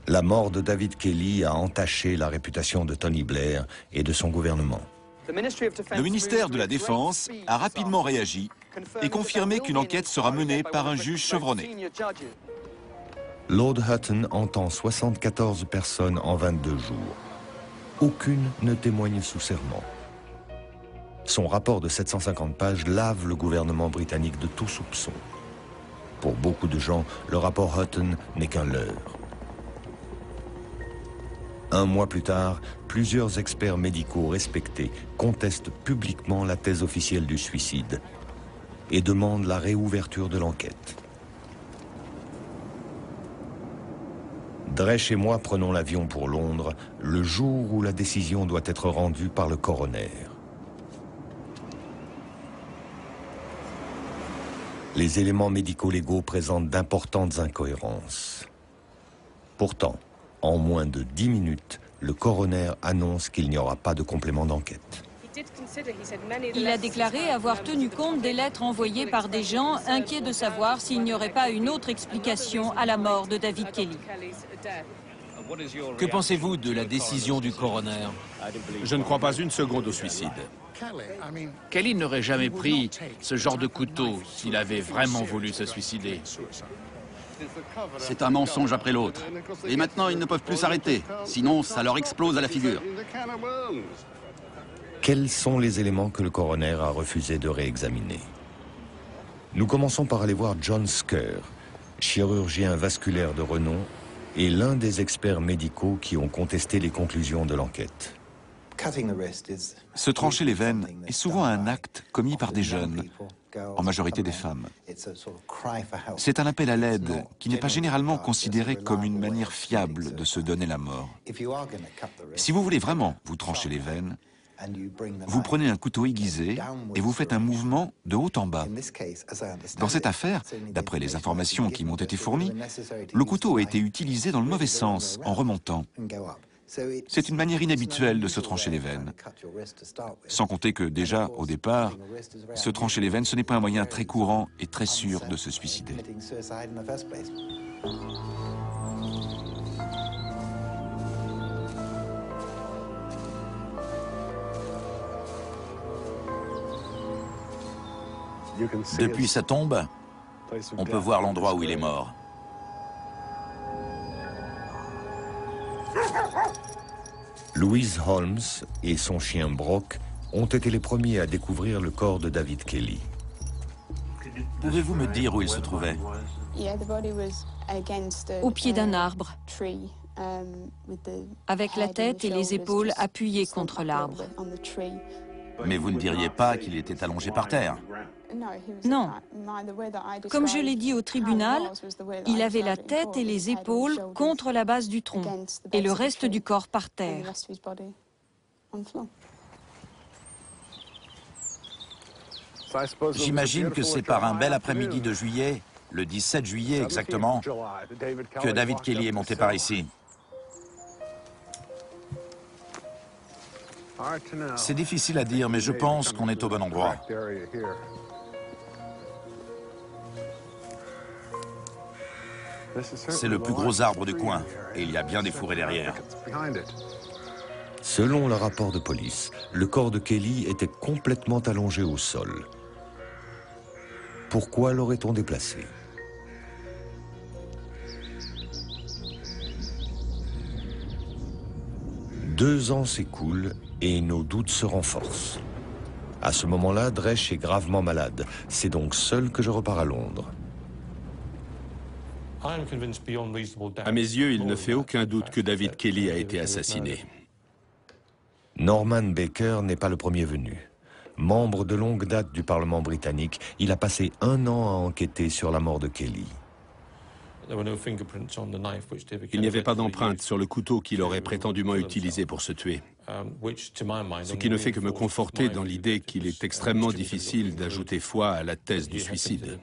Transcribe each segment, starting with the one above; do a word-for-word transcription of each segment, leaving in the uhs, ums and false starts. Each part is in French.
La mort de David Kelly a entaché la réputation de Tony Blair et de son gouvernement. Le ministère de la Défense a rapidement réagi et confirmé qu'une enquête sera menée par un juge chevronné. Lord Hutton entend soixante-quatorze personnes en vingt-deux jours. Aucune ne témoigne sous serment. Son rapport de sept cent cinquante pages lave le gouvernement britannique de tout soupçon. Pour beaucoup de gens, le rapport Hutton n'est qu'un leurre. Un mois plus tard, plusieurs experts médicaux respectés contestent publiquement la thèse officielle du suicide et demandent la réouverture de l'enquête. Dresch et moi prenons l'avion pour Londres le jour où la décision doit être rendue par le coroner. Les éléments médico-légaux présentent d'importantes incohérences. Pourtant, en moins de dix minutes, le coroner annonce qu'il n'y aura pas de complément d'enquête. Il a déclaré avoir tenu compte des lettres envoyées par des gens inquiets de savoir s'il n'y aurait pas une autre explication à la mort de David Kelly. Que pensez-vous de la décision du coroner? Je ne crois pas une seconde au suicide. Kelly n'aurait jamais pris ce genre de couteau s'il avait vraiment voulu se suicider. C'est un mensonge après l'autre. Et maintenant, ils ne peuvent plus s'arrêter. Sinon, ça leur explose à la figure. Quels sont les éléments que le coroner a refusé de réexaminer? Nous commençons par aller voir John Sker, chirurgien vasculaire de renom et l'un des experts médicaux qui ont contesté les conclusions de l'enquête. Se trancher les veines est souvent un acte commis par des jeunes, en majorité des femmes. C'est un appel à l'aide qui n'est pas généralement considéré comme une manière fiable de se donner la mort. Si vous voulez vraiment vous trancher les veines, vous prenez un couteau aiguisé et vous faites un mouvement de haut en bas. Dans cette affaire, d'après les informations qui m'ont été fournies, le couteau a été utilisé dans le mauvais sens, en remontant. C'est une manière inhabituelle de se trancher les veines. Sans compter que déjà, au départ, se trancher les veines, ce n'est pas un moyen très courant et très sûr de se suicider. Depuis sa tombe, on peut voir l'endroit où il est mort. Louise Holmes et son chien Brock ont été les premiers à découvrir le corps de David Kelly. Pouvez-vous me dire où il se trouvait? Au pied d'un arbre, avec la tête et les épaules appuyées contre l'arbre. Mais vous ne diriez pas qu'il était allongé par terre? Non. Comme je l'ai dit au tribunal, il avait la tête et les épaules contre la base du tronc et le reste du corps par terre. J'imagine que c'est par un bel après-midi de juillet, le dix-sept juillet exactement, que David Kelly est monté par ici. C'est difficile à dire, mais je pense qu'on est au bon endroit. C'est le plus gros arbre du coin, et il y a bien des fourrés derrière. Selon le rapport de police, le corps de Kelly était complètement allongé au sol. Pourquoi l'aurait-on déplacé? Deux ans s'écoulent et nos doutes se renforcent. À ce moment-là, Dresch est gravement malade. C'est donc seul que je repars à Londres. À mes yeux, il ne fait aucun doute que David Kelly a été assassiné. Norman Baker n'est pas le premier venu. Membre de longue date du Parlement britannique, il a passé un an à enquêter sur la mort de Kelly. Il n'y avait pas d'empreinte sur le couteau qu'il aurait prétendument utilisé pour se tuer. Ce qui ne fait que me conforter dans l'idée qu'il est extrêmement difficile d'ajouter foi à la thèse du suicide.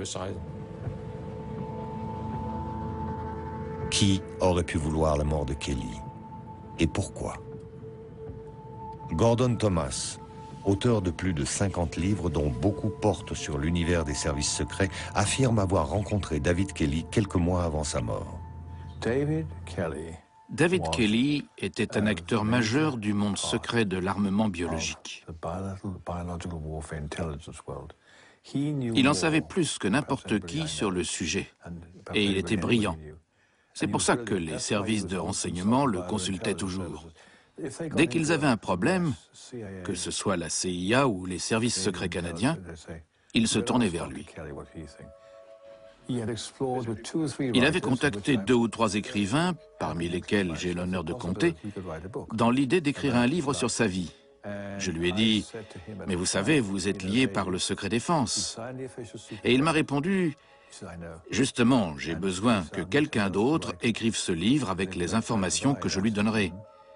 Qui aurait pu vouloir la mort de Kelly? Et pourquoi? Gordon Thomas, auteur de plus de cinquante livres dont beaucoup portent sur l'univers des services secrets, affirme avoir rencontré David Kelly quelques mois avant sa mort. David Kelly était un acteur majeur du monde secret de l'armement biologique. Il en savait plus que n'importe qui sur le sujet, et il était brillant. C'est pour ça que les services de renseignement le consultaient toujours. Dès qu'ils avaient un problème, que ce soit la C I A ou les services secrets canadiens, ils se tournaient vers lui. Il avait contacté deux ou trois écrivains, parmi lesquels j'ai l'honneur de compter, dans l'idée d'écrire un livre sur sa vie. Je lui ai dit, « Mais vous savez, vous êtes lié par le secret défense. » Et il m'a répondu, « Justement, j'ai besoin que quelqu'un d'autre écrive ce livre avec les informations que je lui donnerai. »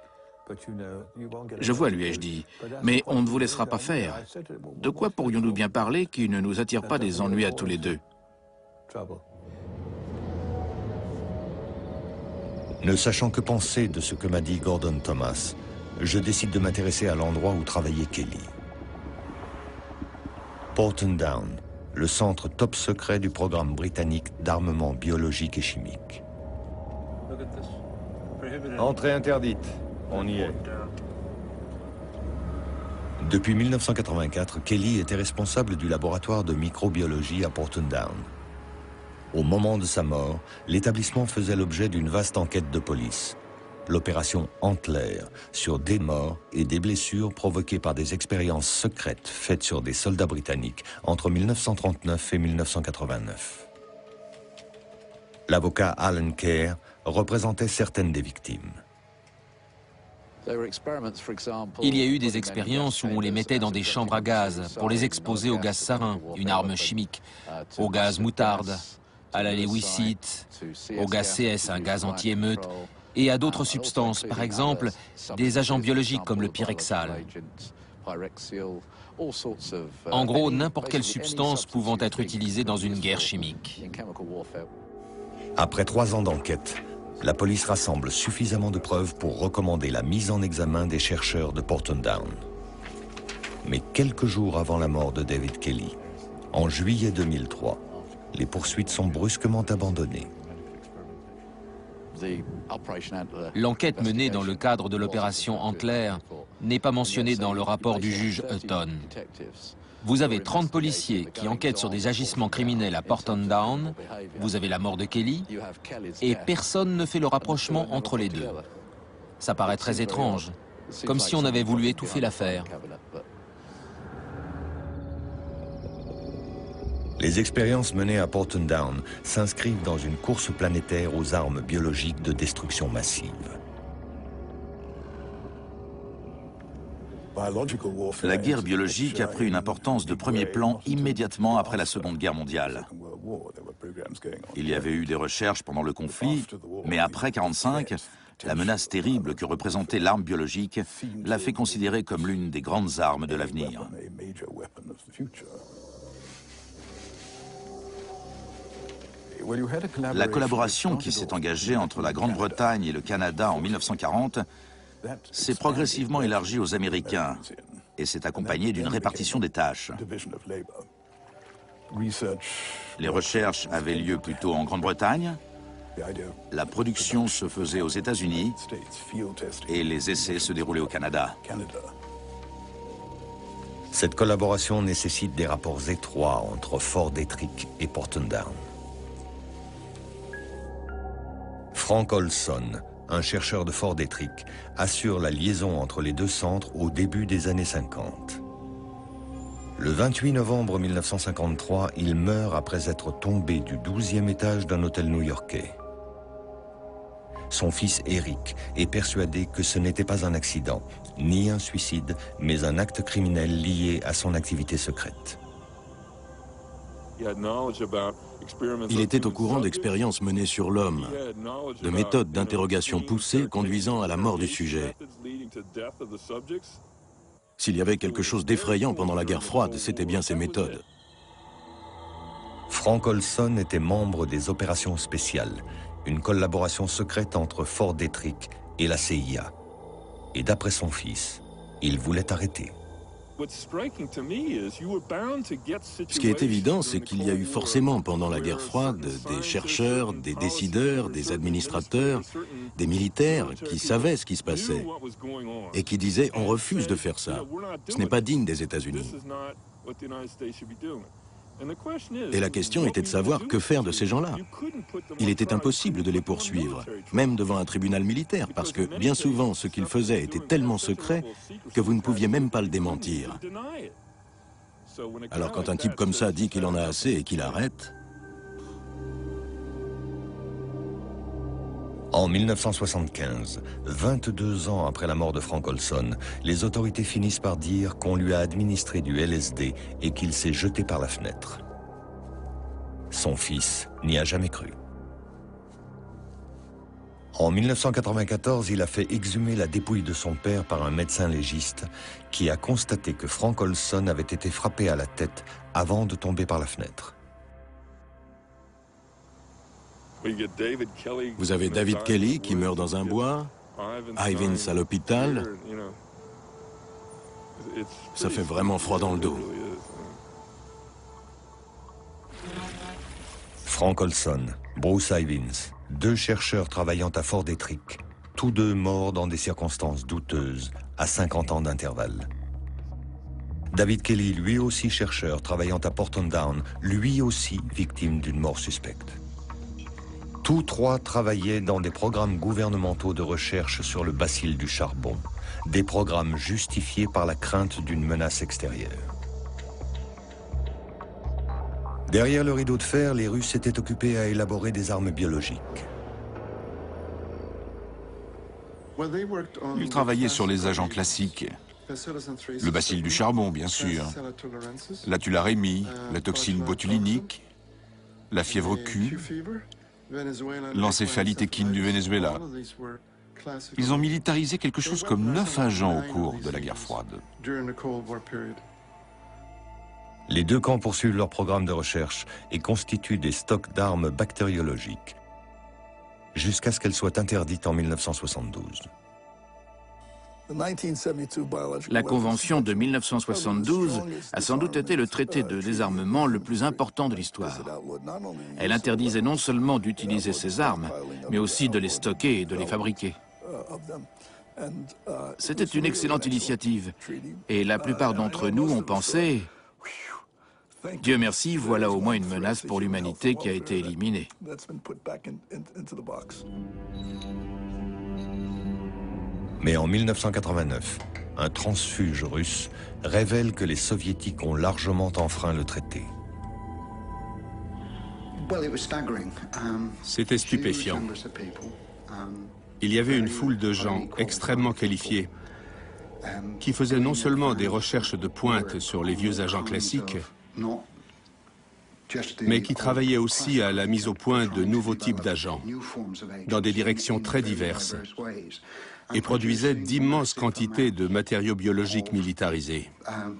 Je vois, lui ai-je dit, « Mais on ne vous laissera pas faire. De quoi pourrions-nous bien parler qui ne nous attire pas des ennuis à tous les deux ?» Ne sachant que penser de ce que m'a dit Gordon Thomas, je décide de m'intéresser à l'endroit où travaillait Kelly. Porton Down, le centre top secret du programme britannique d'armement biologique et chimique. Entrée interdite, on y est. Depuis mille neuf cent quatre-vingt-quatre, Kelly était responsable du laboratoire de microbiologie à Porton Down. Au moment de sa mort, l'établissement faisait l'objet d'une vaste enquête de police. L'opération Antler, sur des morts et des blessures provoquées par des expériences secrètes faites sur des soldats britanniques entre mille neuf cent trente-neuf et mille neuf cent quatre-vingt-neuf. L'avocat Alan Kerr représentait certaines des victimes. Il y a eu des expériences où on les mettait dans des chambres à gaz pour les exposer au gaz sarin, une arme chimique, au gaz moutarde, à la léwisite, au gaz C S, un gaz anti-émeute, et à d'autres substances, par exemple des agents biologiques comme le pyrexal. En gros, n'importe quelle substance pouvant être utilisée dans une guerre chimique. Après trois ans d'enquête, la police rassemble suffisamment de preuves pour recommander la mise en examen des chercheurs de Porton Down. Mais quelques jours avant la mort de David Kelly, en juillet deux mille trois, les poursuites sont brusquement abandonnées. L'enquête menée dans le cadre de l'opération Antler n'est pas mentionnée dans le rapport du juge Hutton. Vous avez trente policiers qui enquêtent sur des agissements criminels à Porton Down, vous avez la mort de Kelly, et personne ne fait le rapprochement entre les deux. Ça paraît très étrange, comme si on avait voulu étouffer l'affaire. Les expériences menées à Porton Down s'inscrivent dans une course planétaire aux armes biologiques de destruction massive. La guerre biologique a pris une importance de premier plan immédiatement après la Seconde Guerre mondiale. Il y avait eu des recherches pendant le conflit, mais après mille neuf cent quarante-cinq, la menace terrible que représentait l'arme biologique l'a fait considérer comme l'une des grandes armes de l'avenir. La collaboration qui s'est engagée entre la Grande-Bretagne et le Canada en mille neuf cent quarante s'est progressivement élargie aux Américains et s'est accompagnée d'une répartition des tâches. Les recherches avaient lieu plutôt en Grande-Bretagne, la production se faisait aux États-Unis et les essais se déroulaient au Canada. Cette collaboration nécessite des rapports étroits entre Fort Detrick et Porton Down. Frank Olson, un chercheur de Fort Detrick, assure la liaison entre les deux centres au début des années cinquante. Le vingt-huit novembre mille neuf cent cinquante-trois, il meurt après être tombé du douzième étage d'un hôtel new-yorkais. Son fils Eric est persuadé que ce n'était pas un accident, ni un suicide, mais un acte criminel lié à son activité secrète. Il était au courant d'expériences menées sur l'homme, de méthodes d'interrogation poussées conduisant à la mort du sujet. S'il y avait quelque chose d'effrayant pendant la guerre froide, c'était bien ces méthodes. Frank Olson était membre des opérations spéciales, une collaboration secrète entre Fort Detrick et la C I A. Et d'après son fils, il voulait arrêter. Ce qui est évident, c'est qu'il y a eu forcément pendant la guerre froide des chercheurs, des décideurs, des administrateurs, des militaires qui savaient ce qui se passait et qui disaient « on refuse de faire ça, ce n'est pas digne des États-Unis ». Et la question était de savoir que faire de ces gens-là. Il était impossible de les poursuivre, même devant un tribunal militaire, parce que bien souvent ce qu'ils faisaient était tellement secret que vous ne pouviez même pas le démentir. Alors quand un type comme ça dit qu'il en a assez et qu'il arrête... En mille neuf cent soixante-quinze, vingt-deux ans après la mort de Frank Olson, les autorités finissent par dire qu'on lui a administré du L S D et qu'il s'est jeté par la fenêtre. Son fils n'y a jamais cru. En mille neuf cent quatre-vingt-quatorze, il a fait exhumer la dépouille de son père par un médecin légiste qui a constaté que Frank Olson avait été frappé à la tête avant de tomber par la fenêtre. Vous avez David Kelly qui meurt dans un bois, Ivins à l'hôpital. Ça fait vraiment froid dans le dos. Frank Olson, Bruce Ivins, deux chercheurs travaillant à Fort Detrick, tous deux morts dans des circonstances douteuses, à cinquante ans d'intervalle. David Kelly, lui aussi chercheur, travaillant à Porton Down, lui aussi victime d'une mort suspecte. Tous trois travaillaient dans des programmes gouvernementaux de recherche sur le bacille du charbon, des programmes justifiés par la crainte d'une menace extérieure. Derrière le rideau de fer, les Russes s'étaient occupés à élaborer des armes biologiques. Ils travaillaient sur les agents classiques. Le bacille du charbon, bien sûr, la tularemie, la toxine botulinique, la fièvre Q, l'encéphalite équine du Venezuela. Ils ont militarisé quelque chose comme neuf agents au cours de la guerre froide. Les deux camps poursuivent leur programme de recherche et constituent des stocks d'armes bactériologiques, jusqu'à ce qu'elles soient interdites en mille neuf cent soixante-douze. La Convention de mille neuf cent soixante-douze a sans doute été le traité de désarmement le plus important de l'histoire. Elle interdisait non seulement d'utiliser ces armes, mais aussi de les stocker et de les fabriquer. C'était une excellente initiative, et la plupart d'entre nous ont pensé « Dieu merci, voilà au moins une menace pour l'humanité qui a été éliminée ». Mais en mille neuf cent quatre-vingt-neuf, un transfuge russe révèle que les soviétiques ont largement enfreint le traité. C'était stupéfiant. Il y avait une foule de gens extrêmement qualifiés qui faisaient non seulement des recherches de pointe sur les vieux agents classiques, mais qui travaillaient aussi à la mise au point de nouveaux types d'agents, dans des directions très diverses, et produisaient d'immenses quantités de matériaux biologiques militarisés.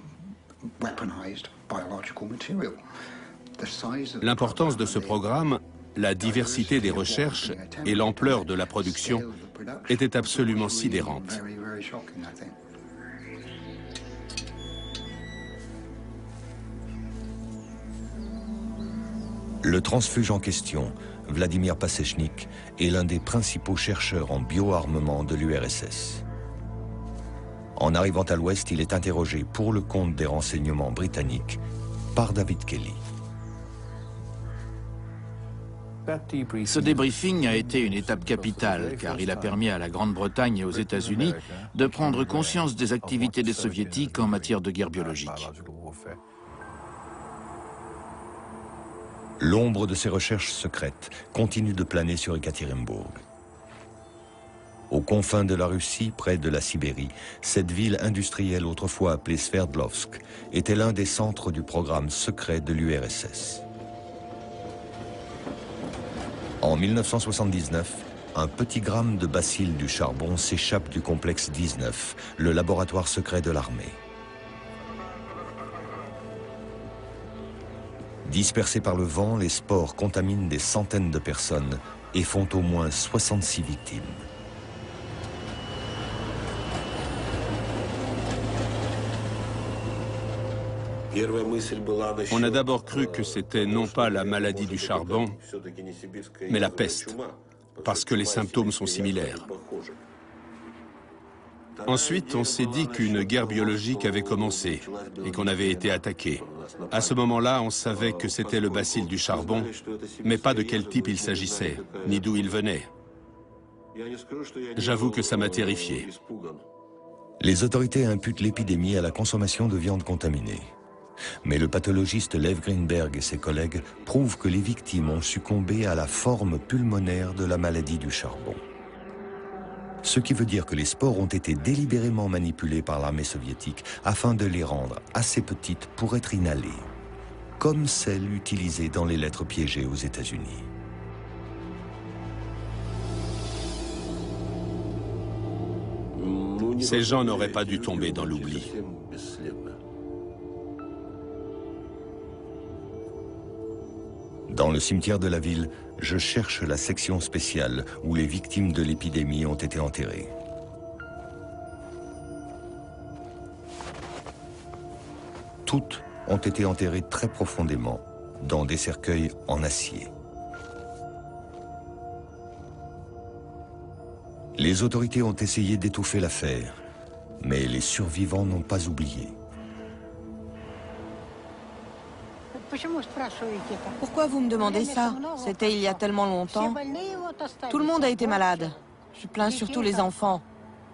L'importance de ce programme, la diversité des recherches et l'ampleur de la production étaient absolument sidérantes. Le transfuge en question, Vladimir Pasechnik, est l'un des principaux chercheurs en bioarmement de l'U R S S. En arrivant à l'Ouest, il est interrogé pour le compte des renseignements britanniques par David Kelly. Ce débriefing a été une étape capitale, car il a permis à la Grande-Bretagne et aux États-Unis de prendre conscience des activités des Soviétiques en matière de guerre biologique. L'ombre de ces recherches secrètes continue de planer sur Ekaterinbourg. Aux confins de la Russie, près de la Sibérie, cette ville industrielle autrefois appelée Sverdlovsk était l'un des centres du programme secret de l'U R S S. En mille neuf cent soixante-dix-neuf, un petit gramme de bacille du charbon s'échappe du complexe dix-neuf, le laboratoire secret de l'armée. Dispersés par le vent, les spores contaminent des centaines de personnes et font au moins soixante-six victimes. On a d'abord cru que c'était non pas la maladie du charbon, mais la peste, parce que les symptômes sont similaires. Ensuite, on s'est dit qu'une guerre biologique avait commencé et qu'on avait été attaqué. À ce moment-là, on savait que c'était le bacille du charbon, mais pas de quel type il s'agissait, ni d'où il venait. J'avoue que ça m'a terrifié. Les autorités imputent l'épidémie à la consommation de viande contaminée. Mais le pathologiste Lev Greenberg et ses collègues prouvent que les victimes ont succombé à la forme pulmonaire de la maladie du charbon. Ce qui veut dire que les spores ont été délibérément manipulés par l'armée soviétique afin de les rendre assez petites pour être inhalées, comme celles utilisées dans les lettres piégées aux États-Unis. Ces gens n'auraient pas dû tomber dans l'oubli. Dans le cimetière de la ville, je cherche la section spéciale où les victimes de l'épidémie ont été enterrées. Toutes ont été enterrées très profondément, dans des cercueils en acier. Les autorités ont essayé d'étouffer l'affaire, mais les survivants n'ont pas oublié. Pourquoi vous me demandez ça? C'était il y a tellement longtemps. Tout le monde a été malade. Je plains surtout les enfants.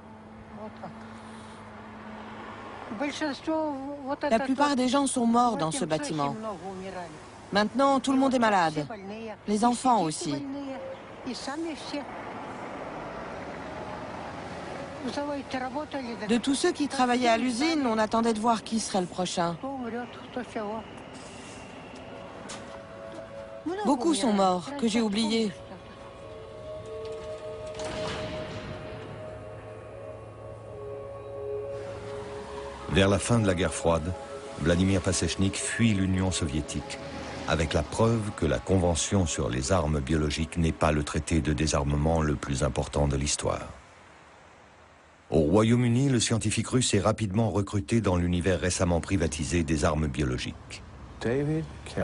La plupart des gens sont morts dans ce bâtiment. Maintenant, tout le monde est malade. Les enfants aussi. De tous ceux qui travaillaient à l'usine, on attendait de voir qui serait le prochain. Beaucoup sont morts, que j'ai oubliés. Vers la fin de la guerre froide, Vladimir Pasechnik fuit l'Union soviétique, avec la preuve que la Convention sur les armes biologiques n'est pas le traité de désarmement le plus important de l'histoire. Au Royaume-Uni, le scientifique russe est rapidement recruté dans l'univers récemment privatisé des armes biologiques. David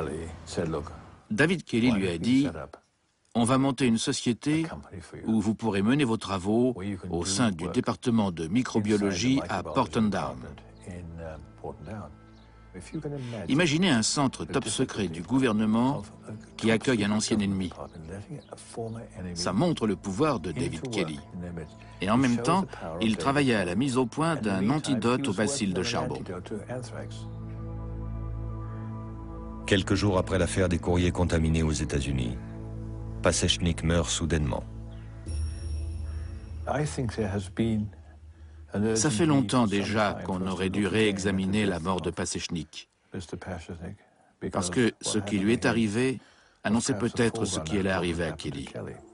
Kelly lui a dit « On va monter une société où vous pourrez mener vos travaux au sein du département de microbiologie à Porton Down. Imaginez un centre top secret du gouvernement qui accueille un ancien ennemi. Ça montre le pouvoir de David Kelly. Et en même temps, il travaillait à la mise au point d'un antidote au bacille de charbon. » Quelques jours après l'affaire des courriers contaminés aux États-Unis, Pasechnik meurt soudainement. Ça fait longtemps déjà qu'on aurait dû réexaminer la mort de Pasechnik. Parce que ce qui lui est arrivé annonçait peut-être ce qui allait arriver à Kelly.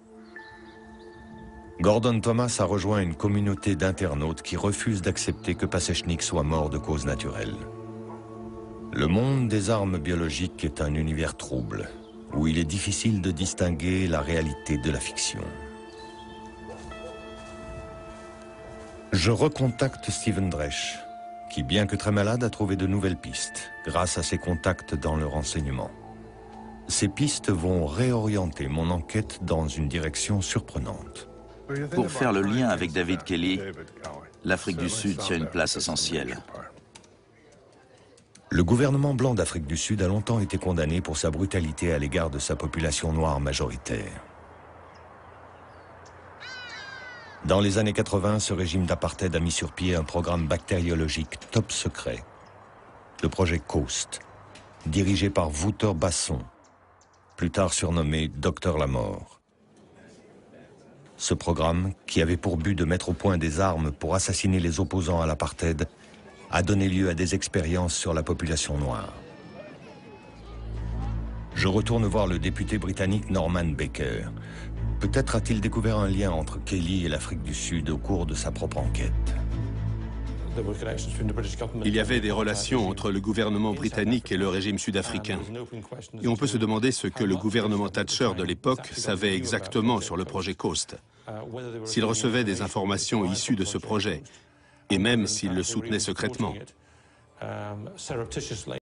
Gordon Thomas a rejoint une communauté d'internautes qui refusent d'accepter que Pasechnik soit mort de cause naturelle. Le monde des armes biologiques est un univers trouble, où il est difficile de distinguer la réalité de la fiction. Je recontacte Steven Dresch, qui, bien que très malade, a trouvé de nouvelles pistes, grâce à ses contacts dans le renseignement. Ces pistes vont réorienter mon enquête dans une direction surprenante. Pour faire le lien avec David Kelly, l'Afrique du Sud tient une place essentielle. Le gouvernement blanc d'Afrique du Sud a longtemps été condamné pour sa brutalité à l'égard de sa population noire majoritaire. Dans les années quatre-vingt, ce régime d'apartheid a mis sur pied un programme bactériologique top secret, le projet COAST, dirigé par Wouter Basson, plus tard surnommé Docteur Lamort. Ce programme, qui avait pour but de mettre au point des armes pour assassiner les opposants à l'apartheid, a donné lieu à des expériences sur la population noire. Je retourne voir le député britannique Norman Baker. Peut-être a-t-il découvert un lien entre Kelly et l'Afrique du Sud au cours de sa propre enquête. Il y avait des relations entre le gouvernement britannique et le régime sud-africain. Et on peut se demander ce que le gouvernement Thatcher de l'époque savait exactement sur le projet COAST. S'il recevait des informations issues de ce projet, et même s'il le soutenait secrètement.